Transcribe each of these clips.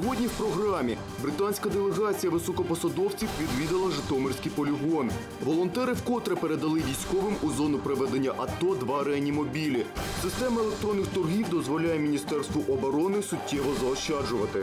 Сьогодні в програмі британська делегація високопосадовців відвідала Житомирський полігон. Волонтери вкотре передали військовим у зону проведення АТО 2 реанімобілі. Система електронних торгів дозволяє Міністерству оборони суттєво заощаджувати.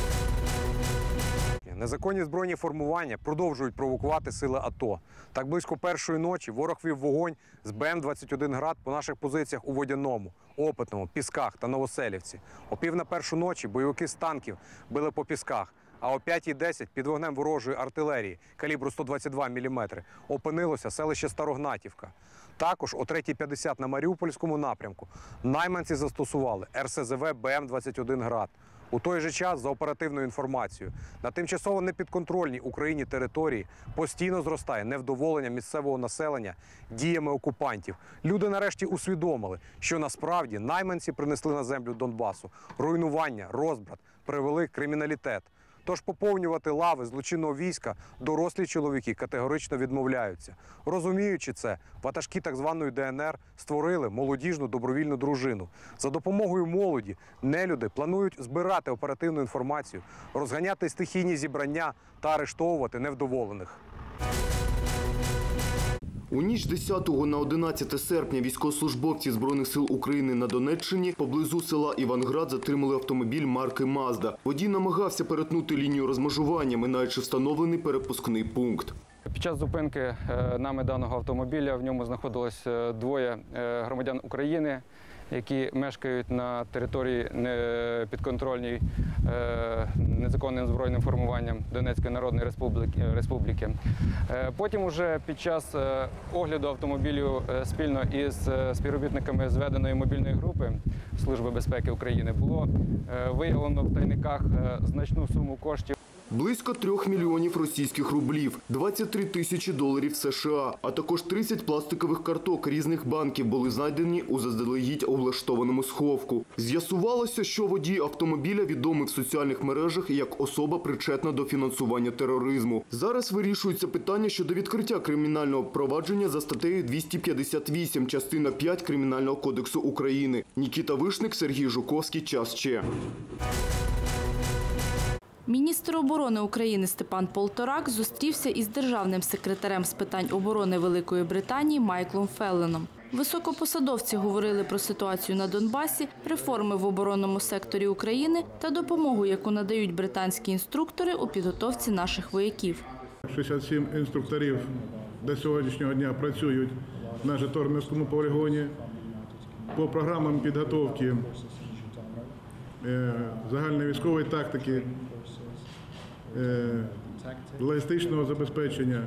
Незаконні збройні формування продовжують провокувати сили АТО. Так близько першої ночі ворог вів вогонь з БМ-21 «Град» по наших позиціях у Водяному, Опитному, Пісках та Новоселівці. О 1:45 ночі бойовики з танків били по Пісках, а о 5:10 під вогнем ворожої артилерії калібру 122 мм опинилося селище Старогнатівка. Також о 3:50 на Маріупольському напрямку найманці застосували РСЗВ БМ-21 «Град». У той же час, за оперативною інформацією, на тимчасово непідконтрольній Україні території постійно зростає невдоволення місцевого населення діями окупантів. Люди нарешті усвідомили, що насправді найманці принесли на землю Донбасу руйнування, розбрат, привели криміналітет. Тож поповнювати лави злочинного війська дорослі чоловіки категорично відмовляються. Розуміючи це, ватажки так званої ДНР створили молодіжну добровільну дружину. За допомогою молоді нелюди планують збирати оперативну інформацію, розганяти стихійні зібрання та арештовувати невдоволених. У ніч 10 на 11 серпня військовослужбовці Збройних сил України на Донеччині поблизу села Іванград затримали автомобіль марки «Мазда». Водій намагався перетнути лінію розмежування, минаючи встановлений перепускний пункт. Під час зупинки нами даного автомобіля в ньому знаходилось двоє громадян України, які мешкають на території підконтрольній незаконним збройним формуванням Донецької Народної Республіки. Потім уже під час огляду автомобілю спільно із співробітниками зведеної мобільної групи Служби безпеки України було виявлено в тайниках значну суму коштів. Близько 3 мільйонів російських рублів, 23 тисячі доларів США, а також 30 пластикових карток різних банків були знайдені у заздалегідь облаштованому сховку. З'ясувалося, що водій автомобіля відомий в соціальних мережах як особа, причетна до фінансування тероризму. Зараз вирішується питання щодо відкриття кримінального провадження за статтею 258, частина 5 Кримінального кодексу України. Нікіта Вишник, Сергій Жуковський. Час ЧЕ. Міністр оборони України Степан Полторак зустрівся із державним секретарем з питань оборони Великої Британії Майклом Фелленом. Високопосадовці говорили про ситуацію на Донбасі, реформи в оборонному секторі України та допомогу, яку надають британські інструктори у підготовці наших вояків. 67 інструкторів до сьогоднішнього дня працюють на Житомирському полігоні по програмам підготовки загальної військової тактики, логістичного забезпечення,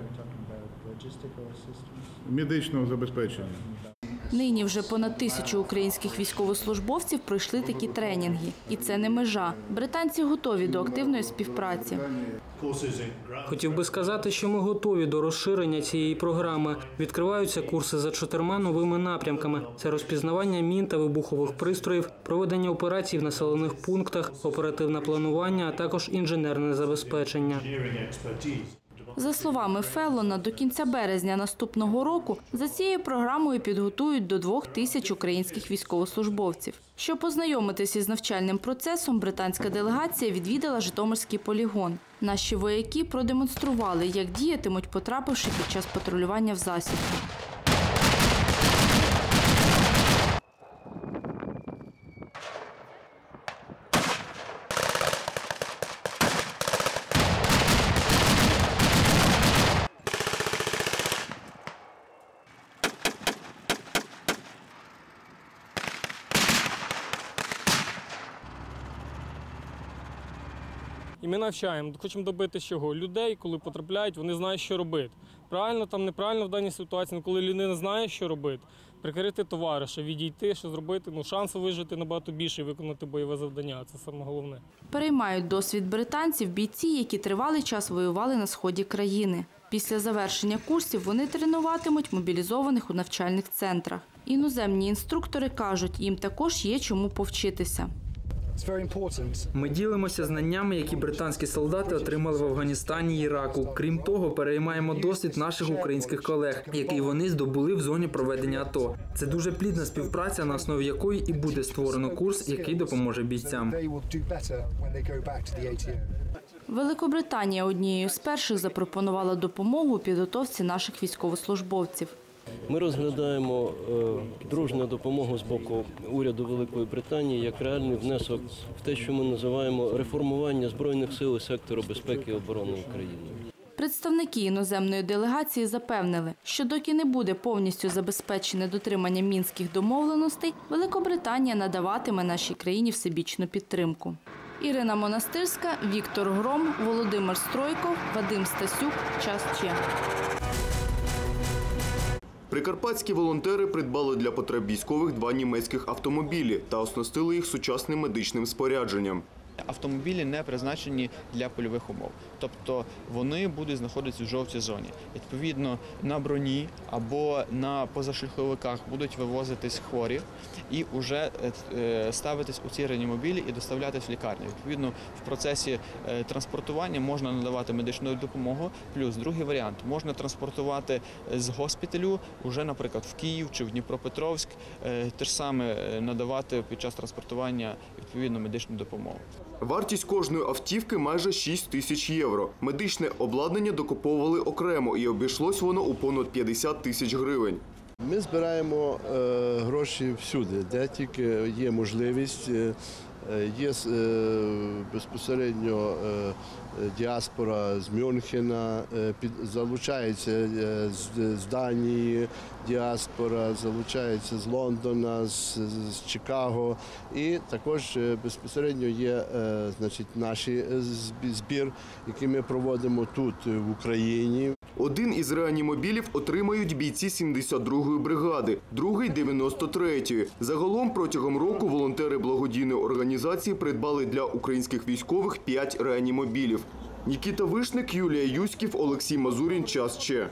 медичного забезпечення. Нині вже понад 1000 українських військовослужбовців пройшли такі тренінги. І це не межа. Британці готові до активної співпраці. Хотів би сказати, що ми готові до розширення цієї програми. Відкриваються курси за 4 новими напрямками. Це розпізнавання мін та вибухових пристроїв, проведення операцій в населених пунктах, оперативне планування, а також інженерне забезпечення. За словами Феллона, до кінця березня наступного року за цією програмою підготують до 2000 українських військовослужбовців. Щоб познайомитися із навчальним процесом, британська делегація відвідала Житомирський полігон. Наші вояки продемонстрували, як діятимуть, потрапивши під час патрулювання в засідку. І ми навчаємо, хочемо добити чого? Людей, коли потрапляють, вони знають, що робити. Правильно, там неправильно в даній ситуації, коли людина знає, що робити, прикрити товариша, відійти, що зробити, шансу вижити набагато більше і виконати бойове завдання, це саме головне. Переймають досвід британців бійці, які тривалий час воювали на сході країни. Після завершення курсів вони тренуватимуть мобілізованих у навчальних центрах. Іноземні інструктори кажуть, їм також є чому повчитися. Ми ділимося знаннями, які британські солдати отримали в Афганістані і Іраку. Крім того, переймаємо досвід наших українських колег, який вони здобули в зоні проведення АТО. Це дуже плідна співпраця, на основі якої і буде створено курс, який допоможе бійцям. Великобританія однією з перших запропонувала допомогу у підготовці наших військовослужбовців. Ми розглядаємо дружню допомогу з боку уряду Великої Британії як реальний внесок в те, що ми називаємо реформування Збройних сил і сектору безпеки і оборони України. Представники іноземної делегації запевнили, що доки не буде повністю забезпечене дотримання мінських домовленостей, Великобританія надаватиме нашій країні всебічну підтримку. Ірина Монастирська, Віктор Гром, Володимир Стройков, Вадим Стасюк. Час Че. Прикарпатські волонтери придбали для потреб військових 2 німецьких автомобілі та оснастили їх сучасним медичним спорядженням. Автомобілі не призначені для польових умов, тобто вони будуть знаходитися в жовтій зоні. Відповідно, на броні або на позашляховиках будуть вивозитись хворі і вже ставитись у ці реанімобілі і доставлятись в лікарню. Відповідно, в процесі транспортування можна надавати медичну допомогу. Плюс другий варіант – можна транспортувати з госпіталю вже, наприклад, в Київ чи в Дніпропетровськ, те ж саме надавати під час транспортування відповідну медичну допомогу. Вартість кожної автівки майже 6 тисяч євро. Медичне обладнання докуповували окремо і обійшлось воно у понад 50 тисяч гривень. Ми збираємо гроші всюди, де тільки є можливість. Є безпосередньо діаспора з Мюнхена, залучається з Данії діаспора, залучається з Лондона, з Чикаго. І також безпосередньо є наш збір, який ми проводимо тут, в Україні. Один із реанімобілів отримають бійці 72-ї бригади, другий – 93-ї. Загалом протягом року волонтери благодійної організації придбали для українських військових 5 реанімобілів. Нікіта Вишник, Юлія Юськів, Олексій Мазурін. Час Че.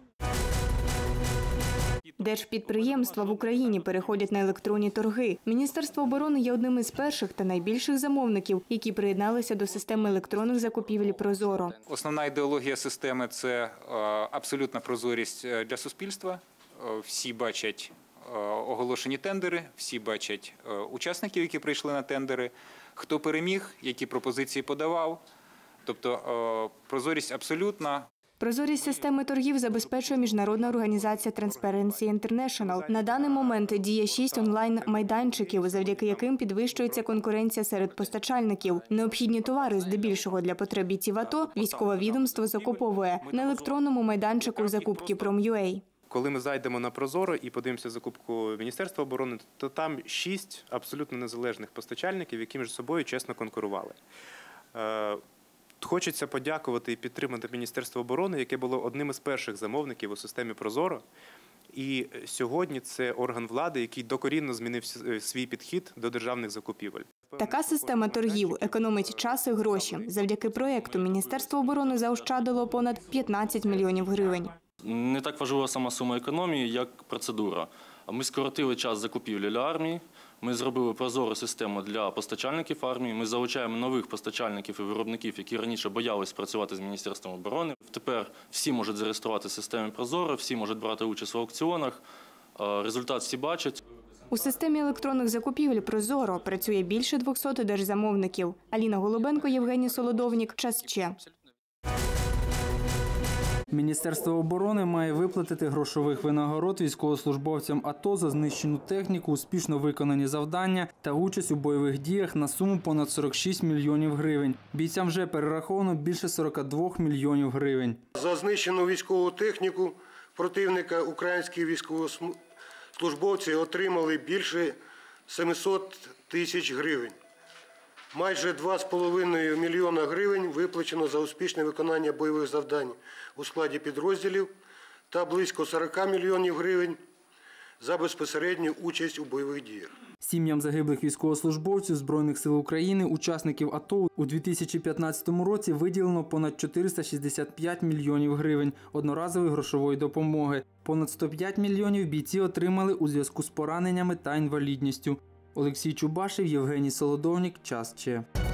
Держпідприємства в Україні переходять на електронні торги. Міністерство оборони є одним із перших та найбільших замовників, які приєдналися до системи електронних закупівель «Прозоро». Основна ідеологія системи – це абсолютна прозорість для суспільства. Всі бачать оголошені тендери, всі бачать учасників, які прийшли на тендери, хто переміг, які пропозиції подавав. Тобто прозорість абсолютна. Прозорість системи торгів забезпечує міжнародна організація Transparency International. На даний момент діє 6 онлайн-майданчиків, завдяки яким підвищується конкуренція серед постачальників. Необхідні товари, здебільшого для потреб бійців АТО, військове відомство закуповує на електронному майданчику закупки Prom.ua. Коли ми зайдемо на Прозоро і подивимося закупку Міністерства оборони, то там 6 абсолютно незалежних постачальників, які між собою чесно конкурували. Хочеться подякувати і підтримати Міністерство оборони, яке було одним із перших замовників у системі Прозоро. І сьогодні це орган влади, який докорінно змінив свій підхід до державних закупівель. Така система торгів економить час і гроші. Завдяки проєкту Міністерство оборони заощадило понад 15 мільйонів гривень. Не так важлива сама сума економії, як процедура. Ми скоротили час закупівлі для армії, ми зробили прозору систему для постачальників армії, ми залучаємо нових постачальників і виробників, які раніше боялись працювати з Міністерством оборони. Тепер всі можуть зареєструвати в системі Прозоро, всі можуть брати участь в аукціонах, результат всі бачать. У системі електронних закупівель «Прозоро» працює більше 200 держзамовників. Аліна Голубенко, Євгеній Солодовнік. Час Че. Міністерство оборони має виплатити грошових винагород військовослужбовцям АТО за знищену техніку, успішно виконані завдання та участь у бойових діях на суму понад 46 мільйонів гривень. Бійцям вже перераховано більше 42 мільйонів гривень. За знищену військову техніку противника українські військовослужбовці отримали більше 700 тисяч гривень. Майже 2,5 мільйона гривень виплачено за успішне виконання бойових завдань у складі підрозділів та близько 40 мільйонів гривень за безпосередню участь у бойових діях. Сім'ям загиблих військовослужбовців Збройних сил України, учасників АТО, у 2015 році виділено понад 465 мільйонів гривень одноразової грошової допомоги. Понад 105 мільйонів бійці отримали у зв'язку з пораненнями та інвалідністю. Олексій Чубашев, Євгеній Солодовник. Час ЧЕ.